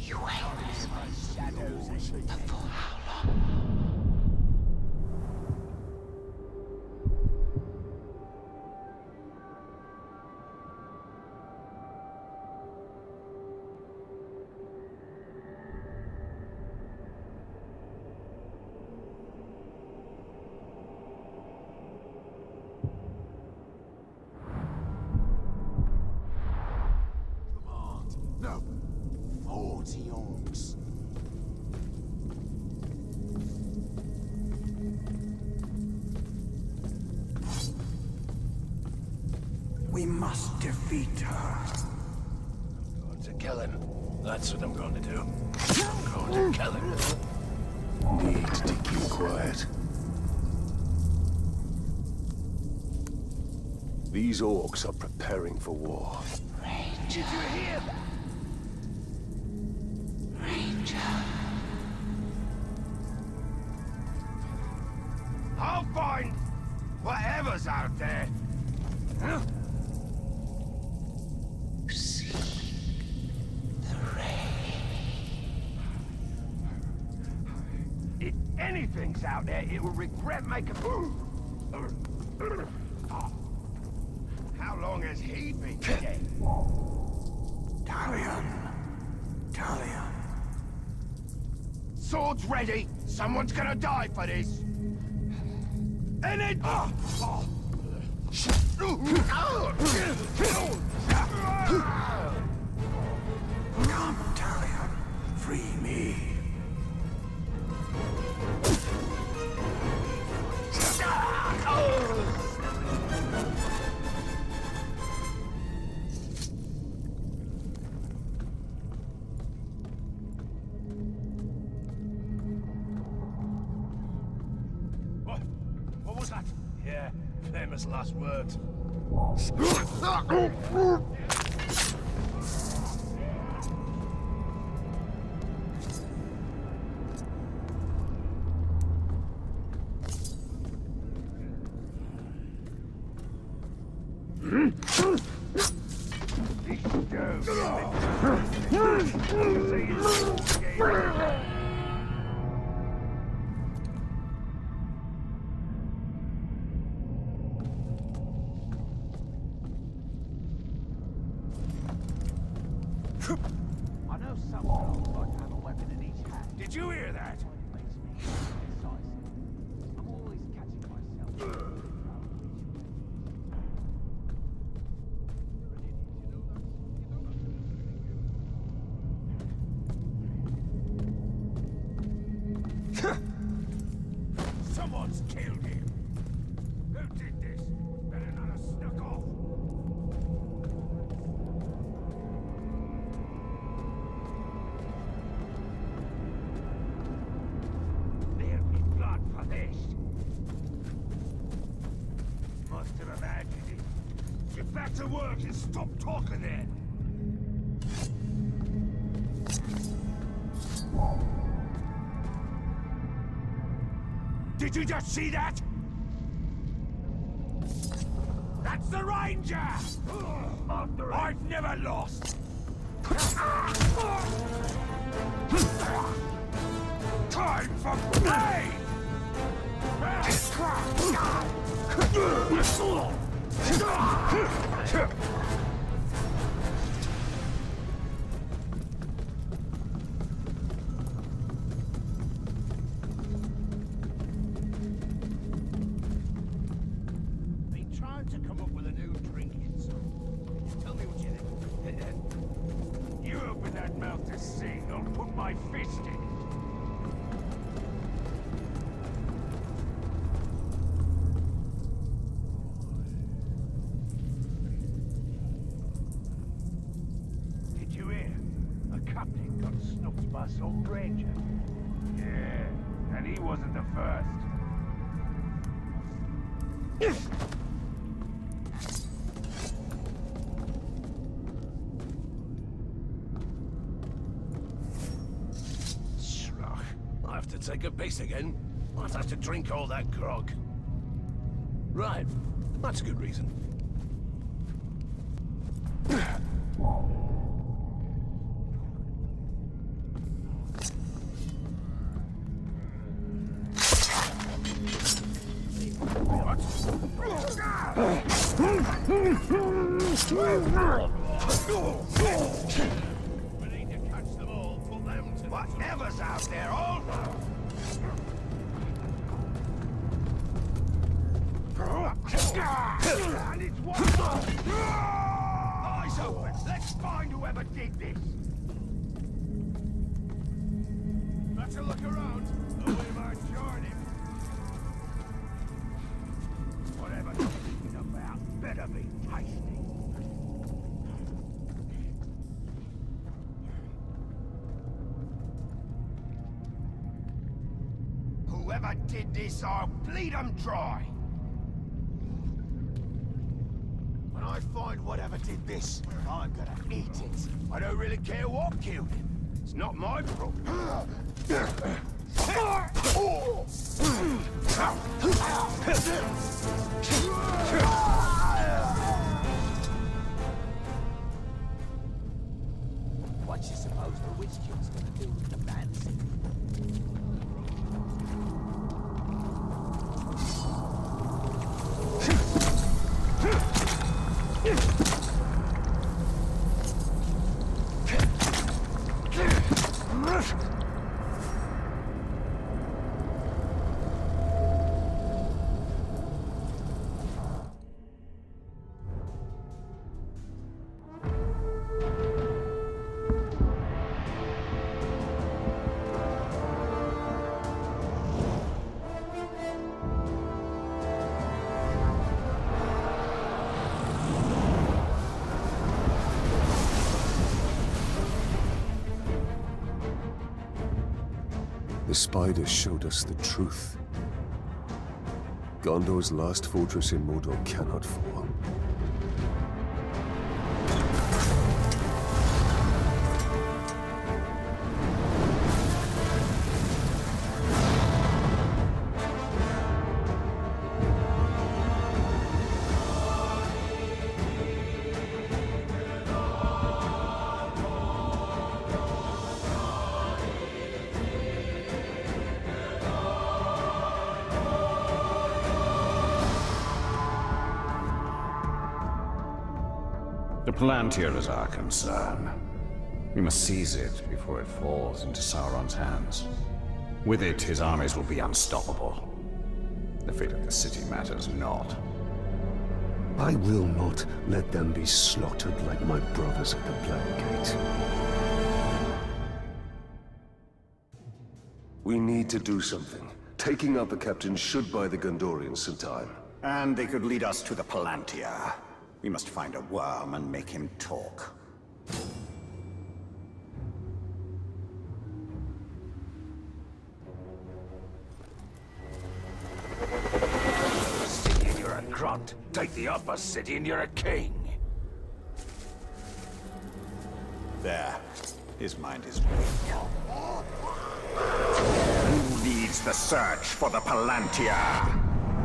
You wait. But for how long? No. 40 orcs. We must defeat her. I'm going to kill him. That's what I'm going to do. I'm going to kill him. Need to keep quiet. These orcs are preparing for war. Ranger. Did you hear that? Ranger. I'll find whatever's out there. Huh? See the rain. If anything's out there, it will regret making move. How long has he been dead? Talion. Talion. Swords ready. Someone's gonna die for this. And it. Come, Talion. Free me. What was that? Yeah, famous last words. I know some girls like to have a weapon in each hand. Did you hear that? It makes me decisive. I'm always catching myself. Someone's killed him. Who did this? Better not have snuck off. There'll be blood for this. Must have imagined it. Get back to work and stop talking then. Did you just see that? That's the Ranger! I've never lost! Time for play! Been trying to come up with a new drinking song. Tell me what you think. You open that mouth to sing, I'll put my fist in it. Did you hear? A captain got snuffed by some ranger. Yeah, and he wasn't the first. Schlock. I have to take a piece again. I'll have to drink all that grog. Right. That's a good reason. We need to catch them all, put them to whatever's out there, all. And it's one. Eyes open. Let's find whoever did this. Better look around. The way man join him. Whatever he's thinking about better be tasty. Whoever did this, I'll bleed them dry. When I find whatever did this, I'm gonna eat it. I don't really care what killed him. It's not my problem. What you suppose the Witch King's gonna do with the man's? The spiders showed us the truth. Gondor's last fortress in Mordor cannot fall. The Palantir is our concern. We must seize it before it falls into Sauron's hands. With it, his armies will be unstoppable. The fate of the city matters not. I will not let them be slaughtered like my brothers at the Black Gate. We need to do something. Taking out the captain should buy the Gondorians some time. And they could lead us to the Palantir. We must find a worm and make him talk. City and you're a grunt. Take the upper city and you're a king. There. His mind is weak. Who leads the search for the Palantir?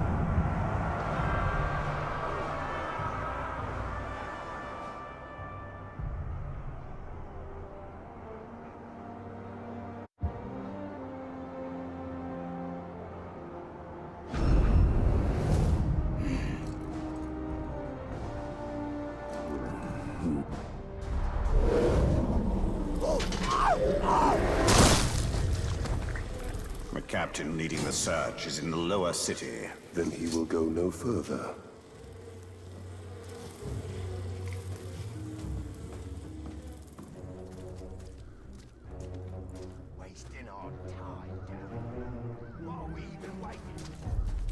The captain leading the search is in the lower city. Then he will go no further. Wasting our time, damn it. What are we even waiting for?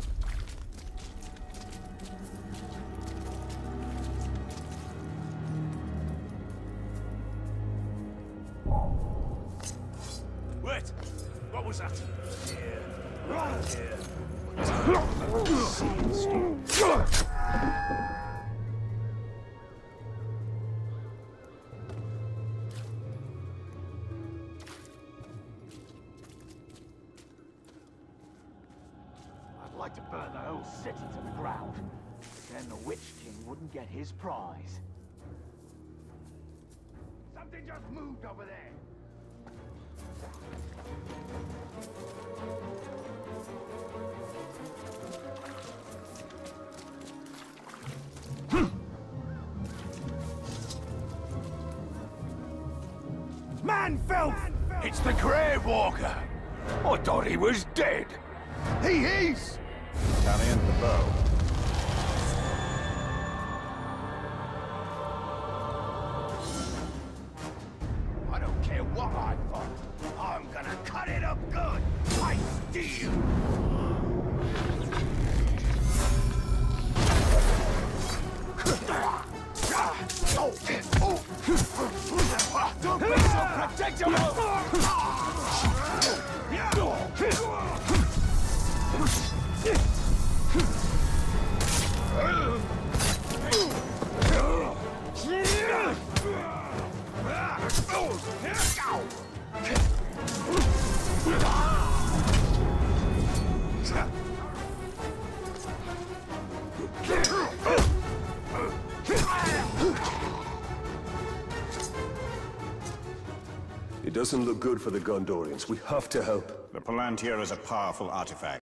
Wait! What was that? Here. Right here. I'd like to burn the whole city to the ground. Then the Witch King wouldn't get his prize. Something just moved over there. Manfelth! It's the Grave Walker! I thought he was dead. He is! Talion the bow. I don't care what I find. I'm gonna cut it up good. I steal. Don't be so predictable! It doesn't look good for the Gondorians. We have to help. The Palantir is a powerful artifact.